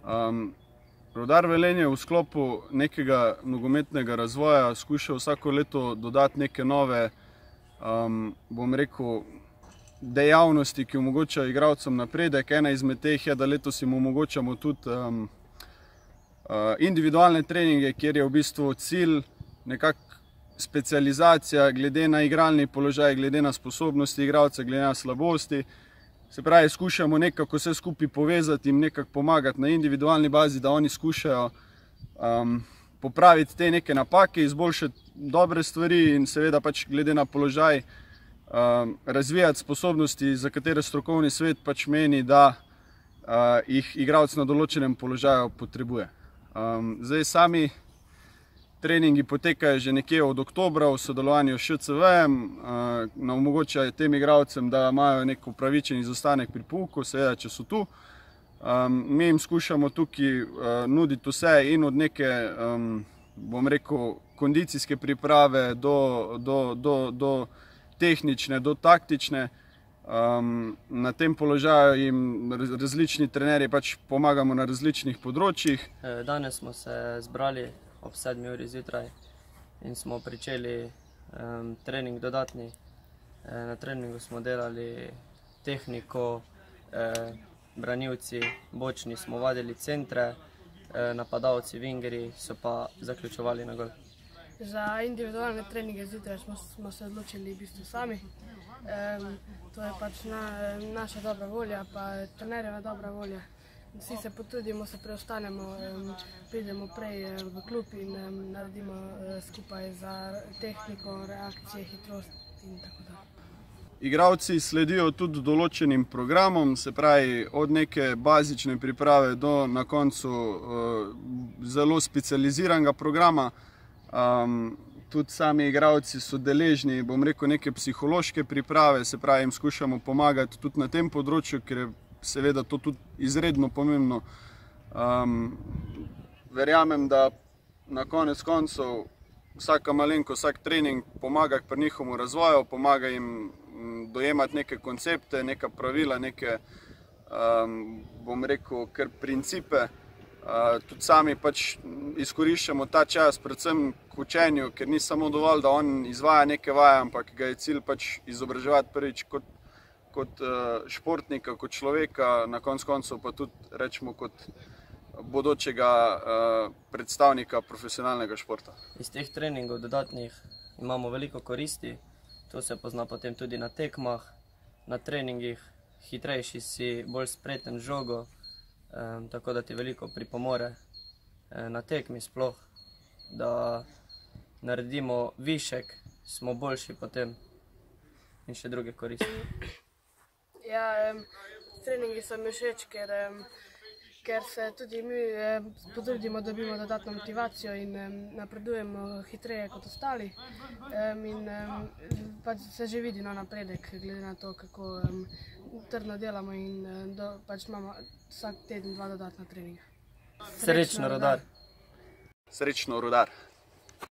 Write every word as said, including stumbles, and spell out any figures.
Um, Rudar Velenje v sklopu nekega nogometnega razvoja skuša vsako leto dodati neke nove, um, bom rekel, dejavnosti, ki omogočajo igralcem napredek. Ena izmed teh je, da letos jim omogočamo tudi um, uh, individualne treninge, kjer je v bistvu cilj nekako specializacija glede na igralni položaj, glede na sposobnosti igralca, glede na slabosti. Se pravi, skušamo nekako vse skupaj povezati in nekako pomagati na individualni bazi, da oni skušajo um, popraviti te neke napake, izboljšati dobre stvari in seveda pač glede na položaj um, razvijati sposobnosti, za katere strokovni svet pač meni, da uh, jih igralec na določenem položaju potrebuje. Um, zdaj sami treningi potekajo že nekje od oktobra v sodelovanju s Š C V-jem, uh, omogočajo tem igralcem, da imajo nek upravičen izostanek pri pouku, seveda, če so tu. Um, mi jim skušamo tukaj uh, nuditi vse in od neke, um, bom rekel, kondicijske priprave do, do, do, do tehnične, do taktične. Um, na tem položaju jim različni trenerji pač pomagamo na različnih področjih. Danes smo se zbrali ob sedmi uri zjutraj in smo pričeli um, trening dodatni. E, na treningu smo delali tehniko, e, branilci, bočni smo vadili centre, e, napadalci, vingerji so pa zaključovali na gol. Za individualne treninge zjutraj smo, smo se odločili v bistvu sami. E, to je pač na, naša dobra volja, pa trenerjeva dobra volja. Vsi se potrudimo, se preostanemo, pridemo prej v klub in naredimo skupaj za tehniko, reakcije, hitrost in tako dalje. Igralci sledijo tudi določenim programom, se pravi od neke bazične priprave do na koncu zelo specializiranega programa. Um, tudi sami igralci so deležni, bom rekel, neke psihološke priprave, se pravi jim skušamo pomagati tudi na tem področju, ker je seveda to tudi izredno pomembno. Um, verjamem, da na konec koncev vsaka malenko, vsak trening pomaga pri njihovemu razvoju, pomaga jim dojemati neke koncepte, neka pravila, neke, um, bom rekel, kar principe. Uh, tudi sami pač izkoriščamo ta čas predvsem k učenju, ker ni samo dovolj, da on izvaja neke vaje, ampak ga je cilj pač izobraževati prvič kot kot športnika, kot človeka, na koncu koncev pa tudi rečemo kot bodočega predstavnika profesionalnega športa. Iz teh treningov dodatnih imamo veliko koristi, to se pozna potem tudi na tekmah, na treningih, hitrejši si, bolj spreten žogo, tako da ti veliko pripomore na tekmi sploh, da naredimo višek, smo boljši potem in še druge koristi. Ja, treningi so mi všeč, ker, ker se tudi mi potrudimo, da dobimo dodatno motivacijo in napredujemo hitreje kot ostali. In pač se že vidi na napredek, glede na to, kako trdno delamo in pač imamo vsak teden dva dodatna treninga. Srečno, Rudar! Srečno, Rudar!